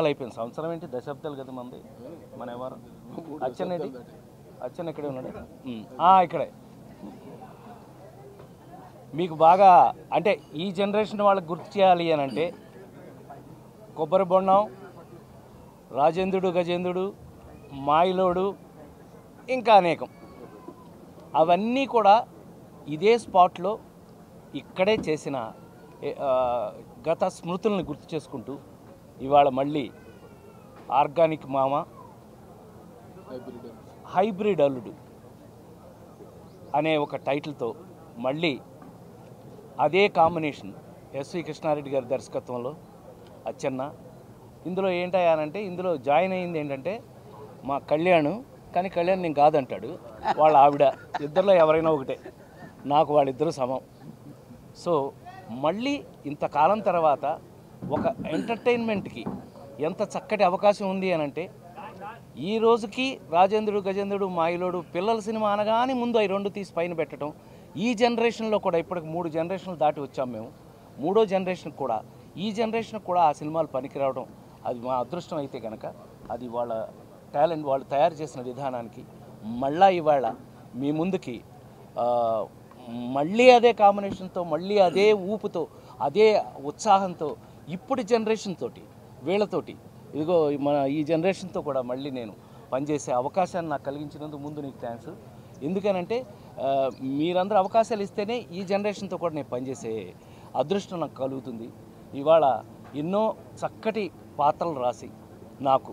సంవత్సరాలు అయిపోయింది. సంవత్సరం ఏంటి, దశాబ్దాలు కదా మంది. మన ఎవరు అచ్చనేది, అచ్చన్ ఇక్కడే ఉన్నాడు. ఇక్కడే మీకు బాగా అంటే ఈ జనరేషన్ వాళ్ళకి గుర్తు చేయాలి అని అంటే కొబ్బరి బొండం, రాజేంద్రుడు, గజేంద్రుడు, మాయిలోడు, ఇంకా అనేకం. అవన్నీ కూడా ఇదే స్పాట్లో ఇక్కడే చేసిన గత స్మృతులను గుర్తు చేసుకుంటూ ఇవాళ మళ్ళీ ఆర్గానిక్ మామ, హైబ్రిడ్ అల్లుడు అనే ఒక టైటిల్తో మళ్ళీ అదే కాంబినేషన్ ఎస్వి కృష్ణారెడ్డి గారి దర్శకత్వంలో అచ్చన్న. ఇందులో ఏంటంటే ఇందులో జాయిన్ అయింది ఏంటంటే మా కళ్యాణ్, కానీ కళ్యాణ్ నేను కాదంటాడు, వాళ్ళ ఆవిడ. ఇద్దరిలో ఎవరైనా ఒకటే, నాకు వాళ్ళిద్దరూ సమం. సో మళ్ళీ ఇంతకాలం తర్వాత ఒక ఎంటర్టైన్మెంట్కి ఎంత చక్కటి అవకాశం ఉంది అని అంటే, ఈ రోజుకి రాజేంద్రుడు, గజేంద్రుడు, మాయిలోడు పిల్లల సినిమా అనగానే ముందు అవి రెండు తీసి పైన పెట్టడం. ఈ జనరేషన్లో కూడా ఇప్పటికి 3 జనరేషన్లు దాటి వచ్చాం మేము. 3వ జనరేషన్ కూడా ఈ జనరేషన్ కూడా ఆ సినిమాలు పనికిరావడం అది మా అదృష్టం అయితే కనుక, అది వాళ్ళ టాలెంట్, వాళ్ళు తయారు చేసిన విధానానికి మళ్ళా ఇవాళ మీ ముందుకి మళ్ళీ అదే కాంబినేషన్తో, మళ్ళీ అదే ఊపుతో, అదే ఉత్సాహంతో ఇప్పుడు జనరేషన్ తోటి వీళ్ళతోటి ఇదిగో మన ఈ జనరేషన్తో కూడా మళ్ళీ నేను పనిచేసే అవకాశాన్ని నాకు కలిగించినందుకు ముందు నీకు థ్యాంక్స్. ఎందుకనంటే మీరందరూ అవకాశాలు ఇస్తేనే ఈ జనరేషన్తో కూడా నేను పనిచేసే అదృష్టం నాకు కలుగుతుంది. ఇవాళ ఎన్నో చక్కటి పాత్రలు రాసి నాకు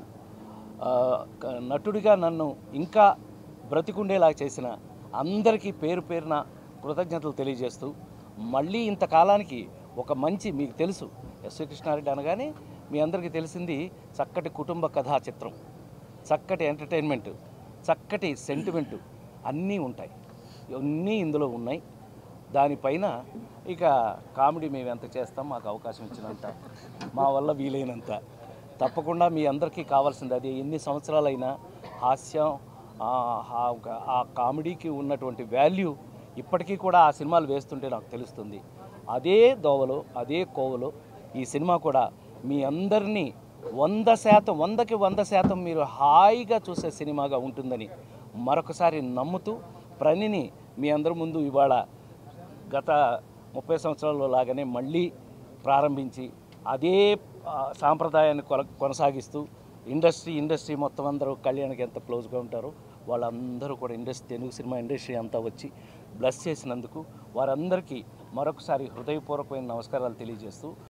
నటుడిగా నన్ను ఇంకా బ్రతికుండేలా చేసిన అందరికీ పేరు పేరున కృతజ్ఞతలు తెలియజేస్తూ, మళ్ళీ ఇంతకాలానికి ఒక మంచి, మీకు తెలుసు ఎస్వి కృష్ణారెడ్డి అనగానే మీ అందరికీ తెలిసింది చక్కటి కుటుంబ కథా చిత్రం, చక్కటి ఎంటర్టైన్మెంటు, చక్కటి సెంటిమెంటు అన్నీ ఉంటాయి. అన్నీ ఇందులో ఉన్నాయి. దానిపైన ఇక కామెడీ మేము ఎంత చేస్తాం, మాకు అవకాశం ఇచ్చినంత, మా వల్ల వీలైనంత తప్పకుండా మీ అందరికీ కావాల్సింది అది. ఎన్ని సంవత్సరాలైనా హాస్యం, ఆ కామెడీకి ఉన్నటువంటి వాల్యూ ఇప్పటికీ కూడా ఆ సినిమాలు వేస్తుంటే నాకు తెలుస్తుంది. అదే దోవలో, అదే కోవలో ఈ సినిమా కూడా మీ అందరినీ 100%, 100కి 100% మీరు హాయిగా చూసే సినిమాగా ఉంటుందని మరొకసారి నమ్ముతూ, ప్రణిని మీ అందరి ముందు ఇవాళ గత 30 సంవత్సరాల్లో లాగానే మళ్ళీ ప్రారంభించి అదే సాంప్రదాయాన్ని కొనసాగిస్తూ ఇండస్ట్రీ మొత్తం అందరూ కళ్యాణ్కి ఎంత క్లోజ్గా ఉంటారో వాళ్ళందరూ కూడా తెలుగు సినిమా ఇండస్ట్రీ అంతా వచ్చి బ్లెస్ చేసినందుకు వారందరికీ మరొకసారి హృదయపూర్వకమైన నమస్కారాలు తెలియజేస్తూ